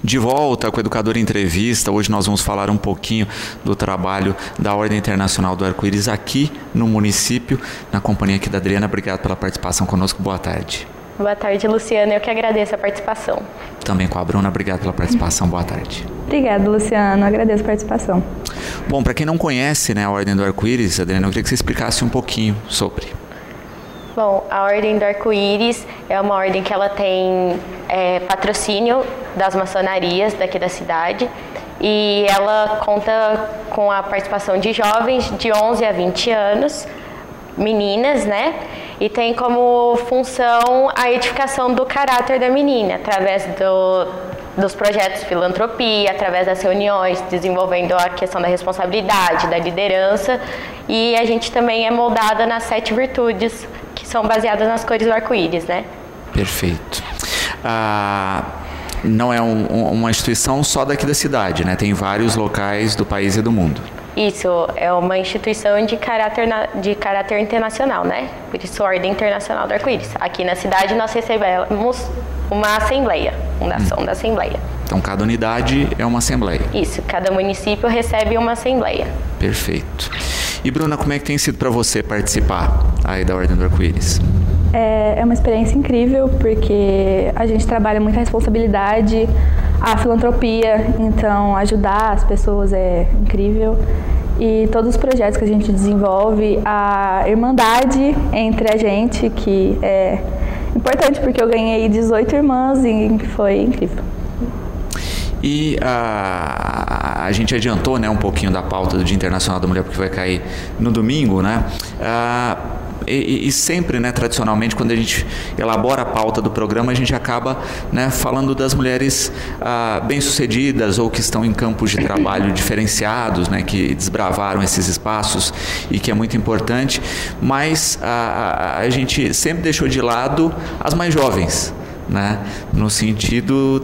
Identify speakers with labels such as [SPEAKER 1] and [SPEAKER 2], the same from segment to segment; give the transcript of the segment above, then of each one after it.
[SPEAKER 1] De volta com o Educador Entrevista. Hoje nós vamos falar um pouquinho do trabalho da Ordem Internacional do Arco-Íris aqui no município, na companhia aqui da Adriana. Obrigado pela participação conosco. Boa tarde.
[SPEAKER 2] Boa tarde, Luciana. Eu que agradeço a participação.
[SPEAKER 1] Também com a Bruna. Obrigado pela participação. Boa tarde.
[SPEAKER 3] Obrigada, Luciano. Agradeço a participação.
[SPEAKER 1] Bom, para quem não conhece, né, a Ordem do Arco-Íris, Adriana, eu queria que você explicasse um pouquinho sobre.
[SPEAKER 2] Bom, a Ordem do Arco-Íris é uma ordem que ela tem patrocínio das maçonarias daqui da cidade e ela conta com a participação de jovens de 11 a 20 anos, meninas, né? E tem como função a edificação do caráter da menina, através dos projetos de filantropia, através das reuniões, desenvolvendo a questão da responsabilidade, da liderança. E a gente também é moldada nas 7 virtudes, que são baseadas nas cores do arco-íris, né?
[SPEAKER 1] Perfeito. Não é uma instituição só daqui da cidade, né? Tem vários locais do país e do mundo.
[SPEAKER 2] Isso, é uma instituição de caráter internacional, né? Por isso, Ordem Internacional do Arco-Íris. Aqui na cidade nós recebemos uma assembleia, fundação da assembleia.
[SPEAKER 1] Então, cada unidade é uma assembleia.
[SPEAKER 2] Isso, cada município recebe uma assembleia.
[SPEAKER 1] Perfeito. E, Bruna, como é que tem sido para você participar aí da Ordem do Arco-Íris?
[SPEAKER 3] É uma experiência incrível, porque a gente trabalha muita responsabilidade, a filantropia, então ajudar as pessoas é incrível. E todos os projetos que a gente desenvolve, a irmandade entre a gente, que é importante, porque eu ganhei 18 irmãs e foi incrível.
[SPEAKER 1] E a gente adiantou, né, um pouquinho da pauta do Dia Internacional da Mulher, porque vai cair no domingo, né? E sempre, né, tradicionalmente, quando a gente elabora a pauta do programa, a gente acaba, né, falando das mulheres bem-sucedidas ou que estão em campos de trabalho diferenciados, né, que desbravaram esses espaços e que é muito importante, mas a gente sempre deixou de lado as mais jovens, né? No sentido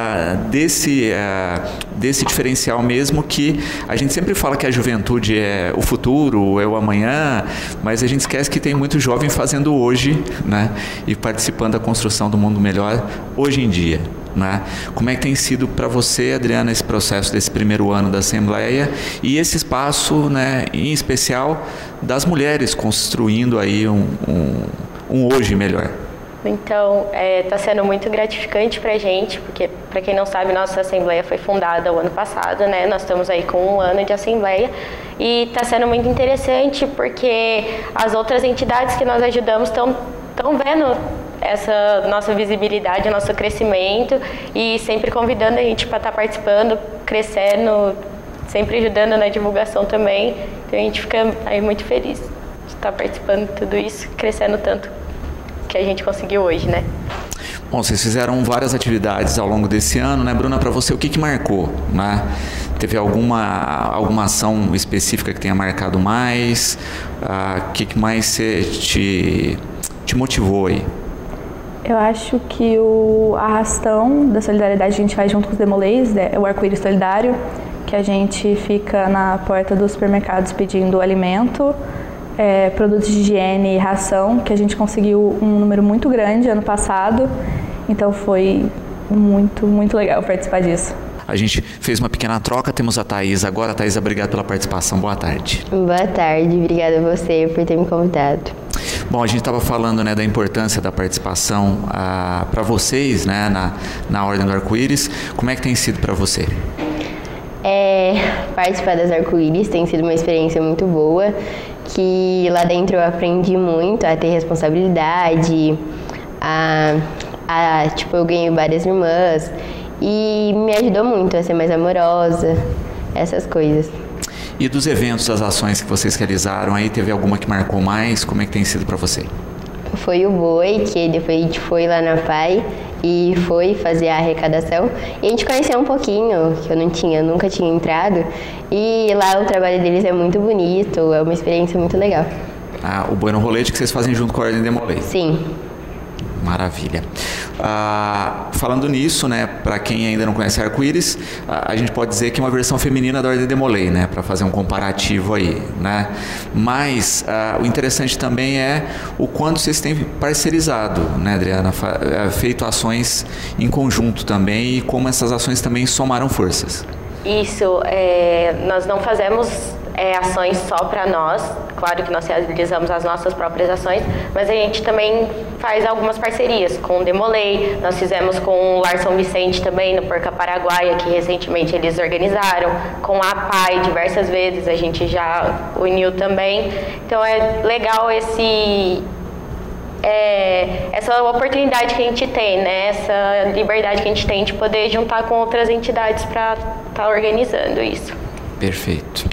[SPEAKER 1] desse diferencial mesmo, que a gente sempre fala que a juventude é o futuro, é o amanhã, mas a gente esquece que tem muito jovem fazendo hoje, né? E participando da construção do mundo melhor hoje em dia, né? Como é que tem sido para você, Adriana, esse processo desse primeiro ano da Assembleia e esse espaço, né, em especial das mulheres construindo aí um hoje melhor?
[SPEAKER 2] Então, está sendo muito gratificante para a gente, porque, para quem não sabe, nossa Assembleia foi fundada o ano passado, né? Nós estamos aí com 1 ano de Assembleia e está sendo muito interessante porque as outras entidades que nós ajudamos estão vendo essa nossa visibilidade, nosso crescimento e sempre convidando a gente para estar participando, crescendo, sempre ajudando na divulgação também. Então, a gente fica aí muito feliz de estar participando de tudo isso, crescendo tanto que a gente conseguiu hoje, né?
[SPEAKER 1] Bom, vocês fizeram várias atividades ao longo desse ano, né, Bruna? Para você, o que marcou, né? Teve alguma ação específica que tenha marcado mais? O que mais te motivou aí?
[SPEAKER 3] Eu acho que a arrastão da solidariedade que a gente faz junto com os Demolês, né, é o Arco-Íris Solidário, que a gente fica na porta dos supermercados pedindo alimento, produtos de higiene e ração, que a gente conseguiu um número muito grande ano passado, então foi muito, muito legal participar disso.
[SPEAKER 1] A gente fez uma pequena troca, temos a Thaís agora. Thaís, obrigado pela participação, boa tarde.
[SPEAKER 4] Boa tarde, obrigada a você por ter me convidado.
[SPEAKER 1] Bom, a gente estava falando, né, da importância da participação para vocês, né, na Ordem do Arco-Íris. Como é que tem sido para você?
[SPEAKER 4] Participar das Arco-Íris tem sido uma experiência muito boa, que lá dentro eu aprendi muito a ter responsabilidade, tipo, eu ganhei várias irmãs e me ajudou muito a ser mais amorosa, essas coisas.
[SPEAKER 1] E dos eventos, das ações que vocês realizaram aí, teve alguma que marcou mais? Como é que tem sido para você?
[SPEAKER 4] Foi o boi, que depois a gente foi lá na PAI e foi fazer a arrecadação. E a gente conheceu um pouquinho, que eu nunca tinha entrado. E lá o trabalho deles é muito bonito, é uma experiência muito legal.
[SPEAKER 1] O boi no rolete que vocês fazem junto com a Ordem Demolei?
[SPEAKER 4] Sim.
[SPEAKER 1] Maravilha. Falando nisso, né, para quem ainda não conhece Arco-Íris, a gente pode dizer que é uma versão feminina da Ordem Demolei, né, para fazer um comparativo aí, né? Mas o interessante também é o quanto vocês têm parcerizado, né, Adriana, feito ações em conjunto também, e como essas ações também somaram forças.
[SPEAKER 2] Isso, nós não fazemos ações só para nós, claro que nós realizamos as nossas próprias ações, mas a gente também faz algumas parcerias com o Demolei, nós fizemos com o Lar São Vicente também, no Porca Paraguaia, que recentemente eles organizaram, com a APAI diversas vezes, a gente já uniu também, então é legal essa oportunidade que a gente tem, né? Essa liberdade que a gente tem de poder juntar com outras entidades para estar organizando isso.
[SPEAKER 1] Perfeito.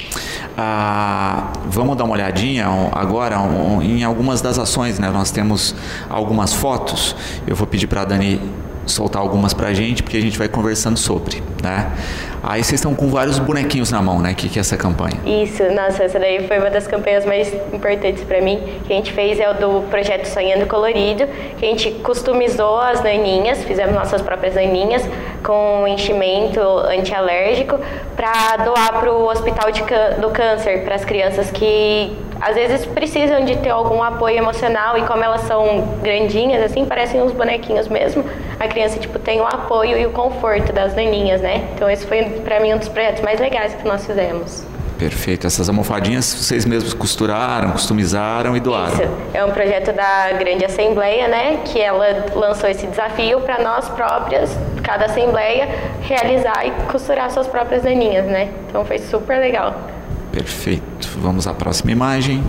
[SPEAKER 1] Vamos dar uma olhadinha agora em algumas das ações, né? Nós temos algumas fotos, eu vou pedir para a Dani soltar algumas para a gente, porque a gente vai conversando sobre, né? Aí vocês estão com vários bonequinhos na mão, né? Que é essa campanha?
[SPEAKER 2] Isso, nossa, essa daí foi uma das campanhas mais importantes para mim, que a gente fez, é o do projeto Sonhando Colorido, que a gente customizou as naninhas, fizemos nossas próprias naninhas com enchimento antialérgico para doar para o Hospital do Câncer, para as crianças que às vezes precisam de ter algum apoio emocional, e como elas são grandinhas, assim, parecem uns bonequinhos mesmo, a criança, tem o apoio e o conforto das naninhas, né? Então esse foi, para mim, um dos projetos mais legais que nós fizemos.
[SPEAKER 1] Perfeito. Essas almofadinhas vocês mesmos costuraram, customizaram e doaram.
[SPEAKER 2] Isso. É um projeto da Grande Assembleia, né? Que ela lançou esse desafio para nós próprias, cada assembleia, realizar e costurar suas próprias naninhas, né? Então foi super legal.
[SPEAKER 1] Perfeito. Vamos à próxima imagem.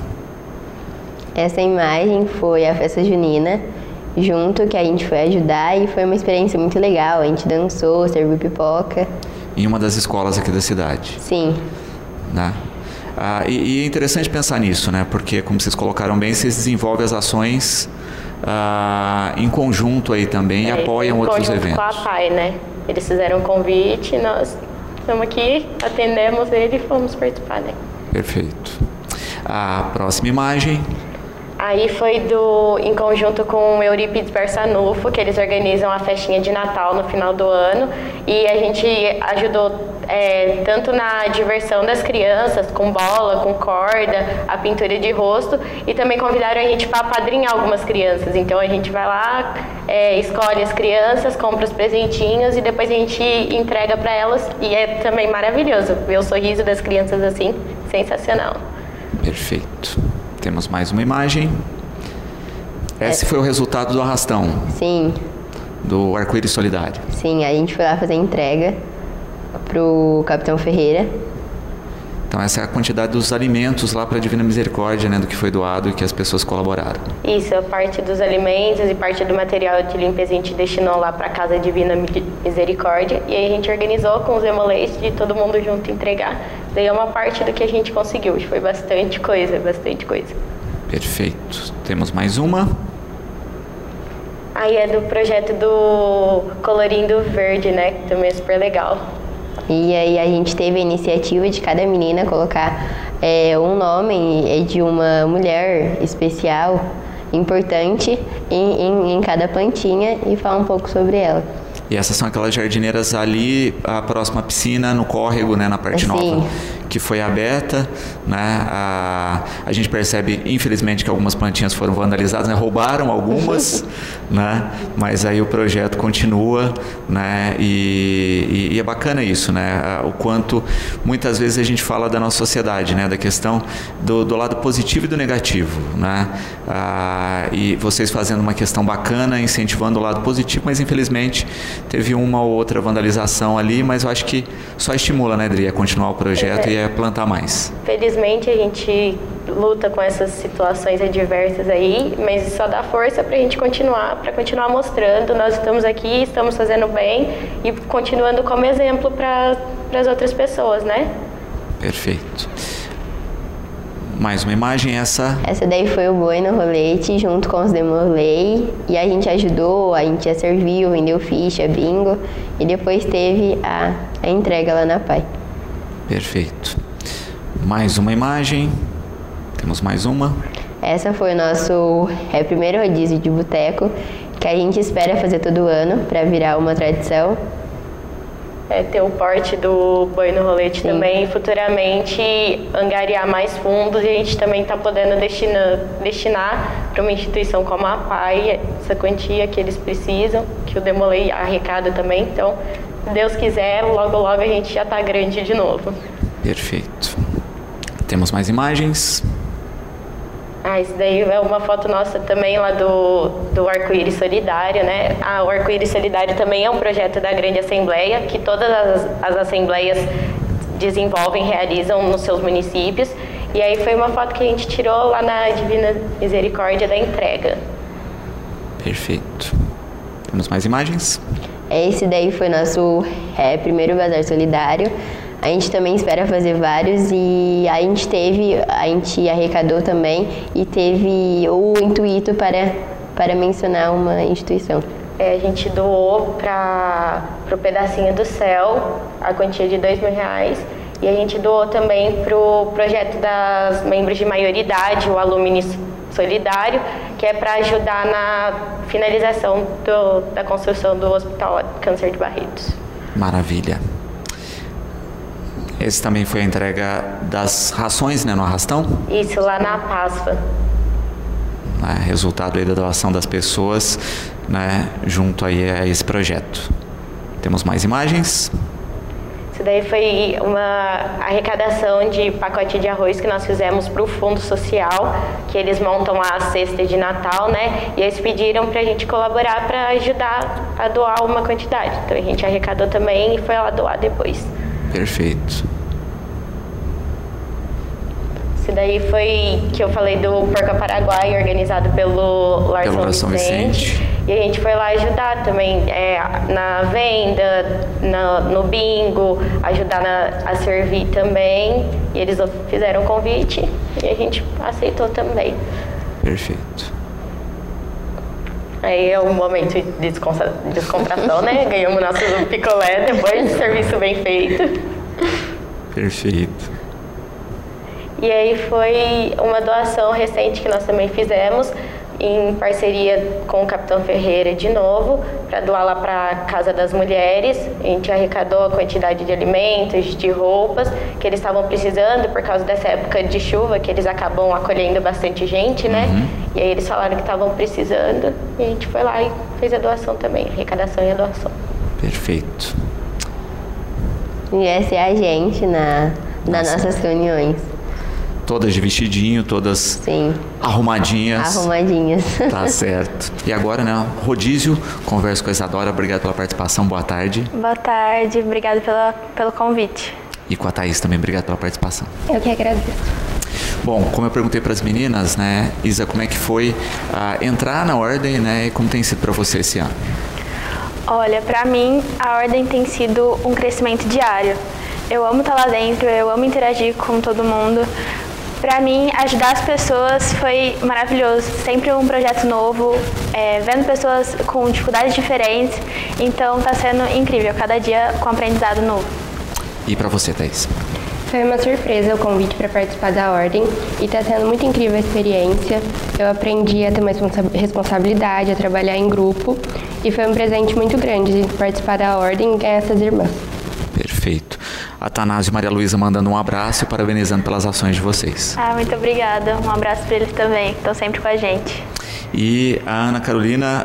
[SPEAKER 4] Essa imagem foi a festa junina, junto, que a gente foi ajudar, e foi uma experiência muito legal. A gente dançou, serviu pipoca.
[SPEAKER 1] Em uma das escolas aqui da cidade.
[SPEAKER 4] Sim.
[SPEAKER 1] Né? E é interessante pensar nisso, né? Porque, como vocês colocaram bem, vocês desenvolvem as ações em conjunto aí também e apoiam outros eventos.
[SPEAKER 2] Com a APAI, né? Eles fizeram um convite, nós estamos aqui, atendemos ele e fomos participar, né?
[SPEAKER 1] Perfeito. A próxima imagem.
[SPEAKER 2] Aí foi em conjunto com o Eurípides Barçanufo, que eles organizam a festinha de Natal no final do ano, e a gente ajudou tanto na diversão das crianças, com bola, com corda, a pintura de rosto, e também convidaram a gente para apadrinhar algumas crianças. Então a gente vai lá, escolhe as crianças, compra os presentinhos e depois a gente entrega para elas, e é também maravilhoso ver o sorriso das crianças assim, sensacional.
[SPEAKER 1] Perfeito. Temos mais uma imagem. Esse foi o resultado do arrastão.
[SPEAKER 4] Sim.
[SPEAKER 1] Do Arco-Íris Solidário.
[SPEAKER 4] Sim, a gente foi lá fazer a entrega pro Capitão Ferreira.
[SPEAKER 1] Então essa é a quantidade dos alimentos lá para a Divina Misericórdia, né, do que foi doado e que as pessoas colaboraram.
[SPEAKER 2] Isso, a parte dos alimentos e parte do material de limpeza a gente destinou lá para a Casa Divina Misericórdia, e aí a gente organizou com os Demoleis de todo mundo junto entregar. Daí é uma parte do que a gente conseguiu, foi bastante coisa, bastante coisa.
[SPEAKER 1] Perfeito. Temos mais uma.
[SPEAKER 2] Aí é do projeto do Colorindo Verde, né, que também é super legal.
[SPEAKER 4] E aí a gente teve a iniciativa de cada menina colocar um nome de uma mulher especial, importante, em cada plantinha, e falar um pouco sobre ela.
[SPEAKER 1] E essas são aquelas jardineiras ali, a próxima piscina, no córrego, né, na parte nova, que foi aberta, né? A gente percebe, infelizmente, que algumas plantinhas foram vandalizadas, né? Roubaram algumas, né? Mas aí o projeto continua, né? E é bacana isso, né? O quanto muitas vezes a gente fala da nossa sociedade, né? Da questão do lado positivo e do negativo, né? E vocês fazendo uma questão bacana, incentivando o lado positivo, mas infelizmente teve uma ou outra vandalização ali, mas eu acho que só estimula, né, Adri, a continuar o projeto e a plantar mais.
[SPEAKER 2] Felizmente a gente luta com essas situações adversas aí, mas só dá força para a gente continuar, para continuar mostrando, nós estamos aqui, estamos fazendo bem e continuando como exemplo para as outras pessoas, né?
[SPEAKER 1] Perfeito. Mais uma imagem, essa
[SPEAKER 4] daí foi o Boi no Rolete, junto com os Demolei, e a gente ajudou, a gente já serviu, vendeu ficha, bingo, e depois teve a entrega lá na PAI.
[SPEAKER 1] Perfeito. Mais uma imagem, temos mais uma.
[SPEAKER 4] Essa foi o nosso primeiro rodízio de boteco, que a gente espera fazer todo ano para virar uma tradição.
[SPEAKER 2] Ter o porte do boi no rolete também, e futuramente angariar mais fundos, e a gente também está podendo destinar para uma instituição como a PAI essa quantia que eles precisam, que o Demolei arrecada também. Então, se Deus quiser, logo logo a gente já está grande de novo.
[SPEAKER 1] Perfeito. Temos mais imagens?
[SPEAKER 2] Isso daí é uma foto nossa também lá do Arco-Íris Solidário, né? O Arco-Íris Solidário também é um projeto da Grande Assembleia, que todas as assembleias desenvolvem, realizam nos seus municípios. E aí foi uma foto que a gente tirou lá na Divina Misericórdia da entrega.
[SPEAKER 1] Perfeito. Temos mais imagens?
[SPEAKER 4] Esse daí foi nosso primeiro Bazar Solidário. A gente também espera fazer vários e a gente arrecadou também e teve o intuito para mencionar uma instituição.
[SPEAKER 2] A gente doou para o Pedacinho do Céu a quantia de R$2.000 e a gente doou também para o projeto das membros de maioridade, o Alumni Solidário, que é para ajudar na finalização da construção do Hospital Câncer de Barretos.
[SPEAKER 1] Maravilha. Esse também foi a entrega das rações, né, no Arrastão?
[SPEAKER 2] Isso, lá na PASFA.
[SPEAKER 1] Resultado aí da doação das pessoas, né, junto aí a esse projeto. Temos mais imagens?
[SPEAKER 2] Isso daí foi uma arrecadação de pacote de arroz que nós fizemos para o Fundo Social, que eles montam a cesta de Natal, né? E eles pediram para a gente colaborar para ajudar a doar uma quantidade. Então a gente arrecadou também e foi lá doar depois.
[SPEAKER 1] Perfeito.
[SPEAKER 2] Esse daí foi que eu falei do Porca Paraguai, organizado pelo Lar São Vicente. E a gente foi lá ajudar também na venda, no bingo, ajudar a servir também. E eles fizeram o convite e a gente aceitou também.
[SPEAKER 1] Perfeito.
[SPEAKER 2] Aí é um momento de descontração, né? Ganhamos nosso picolé depois de serviço bem feito.
[SPEAKER 1] Perfeito.
[SPEAKER 2] E aí foi uma doação recente que nós também fizemos, em parceria com o Capitão Ferreira de novo, para doar lá para a Casa das Mulheres. A gente arrecadou a quantidade de alimentos, de roupas que eles estavam precisando por causa dessa época de chuva, que eles acabam acolhendo bastante gente, né? E aí eles falaram que estavam precisando e a gente foi lá e fez a doação também, a arrecadação e a doação.
[SPEAKER 1] Perfeito.
[SPEAKER 4] E essa é a gente nas nossas reuniões.
[SPEAKER 1] Todas de vestidinho, todas
[SPEAKER 4] Sim.
[SPEAKER 1] Arrumadinhas. Tá certo. E agora, né, rodízio, converso com a Isadora. Obrigado pela participação, boa tarde.
[SPEAKER 3] Boa tarde, obrigado pelo convite.
[SPEAKER 1] E com a Thaís também, obrigado pela participação.
[SPEAKER 4] Eu que agradeço.
[SPEAKER 1] Bom, como eu perguntei para as meninas, né, Isa, como é que foi entrar na Ordem, né, e como tem sido para você esse ano?
[SPEAKER 3] Olha, para mim, a Ordem tem sido um crescimento diário. Eu amo estar lá dentro, eu amo interagir com todo mundo. Para mim, ajudar as pessoas foi maravilhoso. Sempre um projeto novo, vendo pessoas com dificuldades diferentes. Então, está sendo incrível, cada dia com aprendizado novo.
[SPEAKER 1] E para você, Thaís?
[SPEAKER 5] Foi uma surpresa o convite para participar da Ordem e está sendo muito incrível a experiência. Eu aprendi a ter uma responsabilidade, a trabalhar em grupo e foi um presente muito grande participar da Ordem e ganhar essas irmãs.
[SPEAKER 1] Perfeito. Atanásio e Maria Luísa mandando um abraço e parabenizando pelas ações de vocês.
[SPEAKER 3] Muito obrigada. Um abraço para eles também, que estão sempre com a gente.
[SPEAKER 1] E a Ana Carolina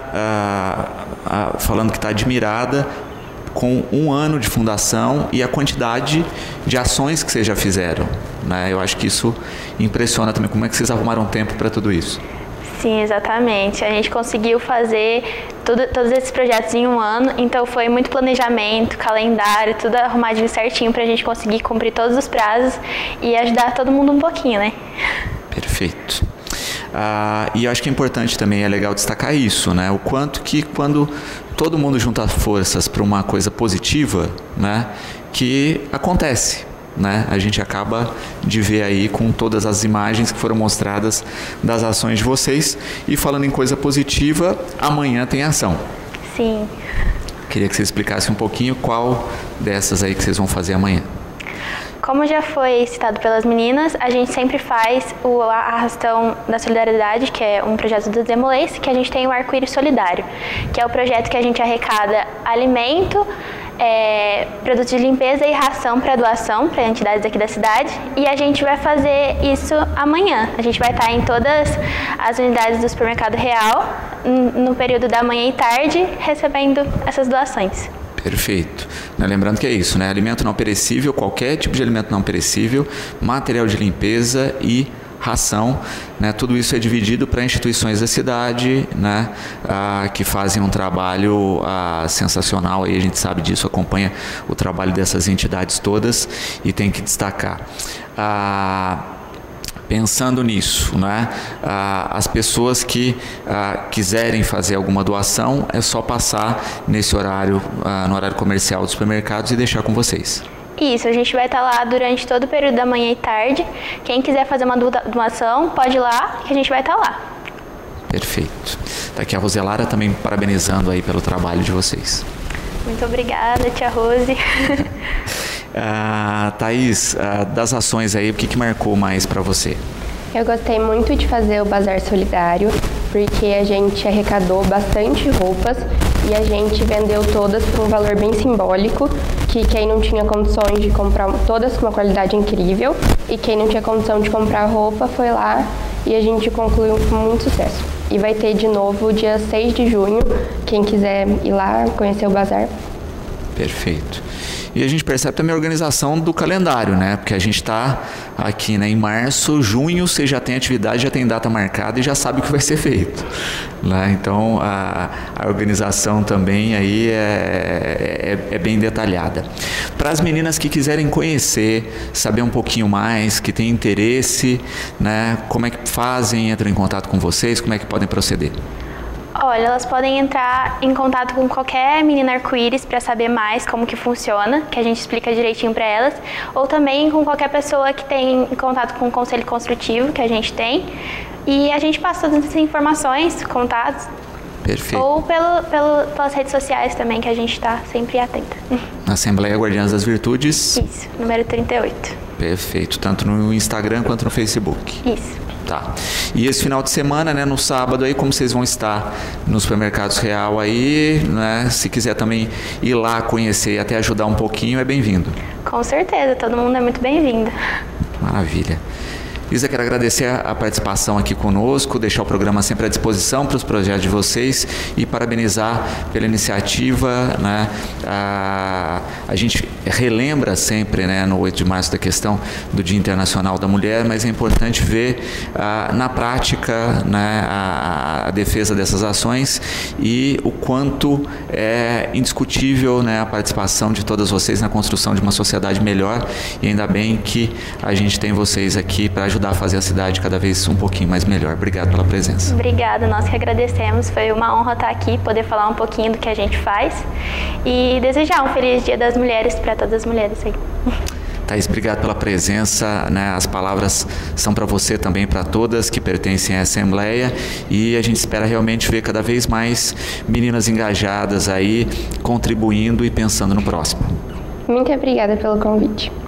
[SPEAKER 1] falando que está admirada com 1 ano de fundação e a quantidade de ações que vocês já fizeram, né? Eu acho que isso impressiona também. Como é que vocês arrumaram tempo para tudo isso?
[SPEAKER 3] Sim, exatamente. A gente conseguiu fazer todos esses projetos em 1 ano, então foi muito planejamento, calendário, tudo arrumadinho certinho para a gente conseguir cumprir todos os prazos e ajudar todo mundo um pouquinho, né?
[SPEAKER 1] Perfeito. E eu acho que é importante também, é legal destacar isso, né? O quanto que quando todo mundo junta forças para uma coisa positiva, né, que acontece. Né? A gente acaba de ver aí com todas as imagens que foram mostradas das ações de vocês. E falando em coisa positiva, amanhã tem ação.
[SPEAKER 3] Sim.
[SPEAKER 1] Queria que você explicasse um pouquinho qual dessas aí que vocês vão fazer amanhã.
[SPEAKER 2] Como já foi citado pelas meninas, a gente sempre faz o Arrastão da Solidariedade, que é um projeto do Demolês, que a gente tem o Arco-Íris Solidário, que é o projeto que a gente arrecada alimento, produtos de limpeza e ração para doação para entidades aqui da cidade, e a gente vai fazer isso amanhã. A gente vai estar em todas as unidades do Supermercado Real, no período da manhã e tarde, recebendo essas doações.
[SPEAKER 1] Perfeito. Lembrando que é isso, né? Alimento não perecível, qualquer tipo de alimento não perecível, material de limpeza e ração, né? Tudo isso é dividido para instituições da cidade, né? Que fazem um trabalho sensacional, aí a gente sabe disso, acompanha o trabalho dessas entidades todas e tem que destacar. Pensando nisso, né? As pessoas que quiserem fazer alguma doação, é só passar nesse horário, no horário comercial dos supermercados e deixar com vocês.
[SPEAKER 2] Isso, a gente vai estar lá durante todo o período da manhã e tarde. Quem quiser fazer uma doação, pode ir lá, que a gente vai estar lá.
[SPEAKER 1] Perfeito. Tá aqui a Roselara também parabenizando aí pelo trabalho de vocês.
[SPEAKER 2] Muito obrigada, tia Rose.
[SPEAKER 1] Thaís, das ações aí, o que marcou mais para você?
[SPEAKER 5] Eu gostei muito de fazer o Bazar Solidário, porque a gente arrecadou bastante roupas e a gente vendeu todas por um valor bem simbólico, que quem não tinha condições de comprar todas com uma qualidade incrível e quem não tinha condição de comprar roupa foi lá e a gente concluiu com muito sucesso. E vai ter de novo dia 6 de junho, quem quiser ir lá conhecer o Bazar.
[SPEAKER 1] Perfeito. E a gente percebe também a organização do calendário, né? Porque a gente está aqui, né, em março, junho, você já tem atividade, já tem data marcada e já sabe o que vai ser feito, né? Então, a organização também aí é bem detalhada. Para as meninas que quiserem conhecer, saber um pouquinho mais, que têm interesse, né? Como é que fazem, entram em contato com vocês, como é que podem proceder?
[SPEAKER 2] Olha, elas podem entrar em contato com qualquer menina arco-íris para saber mais como que funciona, que a gente explica direitinho para elas, ou também com qualquer pessoa que tem contato com o Conselho Construtivo, que a gente tem, e a gente passa todas essas informações, contatos.
[SPEAKER 1] Perfeito.
[SPEAKER 2] Ou pelas redes sociais também, que a gente está sempre atenta.
[SPEAKER 1] Assembleia Guardiãs das Virtudes.
[SPEAKER 2] Isso, número 38.
[SPEAKER 1] Perfeito, tanto no Instagram quanto no Facebook.
[SPEAKER 2] Isso.
[SPEAKER 1] Tá. E esse final de semana, né, no sábado aí, como vocês vão estar nos supermercados Real aí, né, se quiser também ir lá conhecer e até ajudar um pouquinho, é bem-vindo.
[SPEAKER 2] Com certeza, todo mundo é muito bem-vindo.
[SPEAKER 1] Maravilha. Isa, quero agradecer a participação aqui conosco, deixar o programa sempre à disposição para os projetos de vocês e parabenizar pela iniciativa, né? A gente relembra sempre, né, no 8 de março da questão do Dia Internacional da Mulher, mas é importante ver na prática, né, a defesa dessas ações e o quanto é indiscutível, né, a participação de todas vocês na construção de uma sociedade melhor, e ainda bem que a gente tem vocês aqui para ajudar a fazer a cidade cada vez um pouquinho mais melhor. Obrigado pela presença.
[SPEAKER 2] Obrigada, nós que agradecemos. Foi uma honra estar aqui, poder falar um pouquinho do que a gente faz e desejar um feliz Dia das Mulheres para todas as mulheres aí.
[SPEAKER 1] Thaís, obrigado pela presença, né? As palavras são para você também, para todas que pertencem à Assembleia, e a gente espera realmente ver cada vez mais meninas engajadas aí, contribuindo e pensando no próximo.
[SPEAKER 5] Muito obrigada pelo convite.